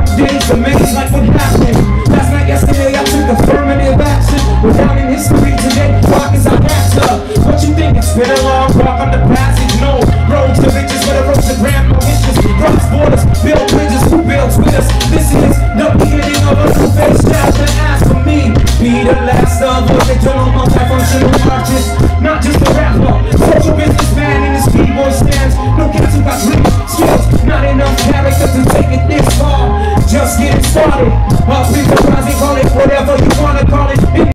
dark days, amazed like what happened. Last night, yesterday, I took affirmative action. We're down in history today, rock is our answer. What you think, it's been a long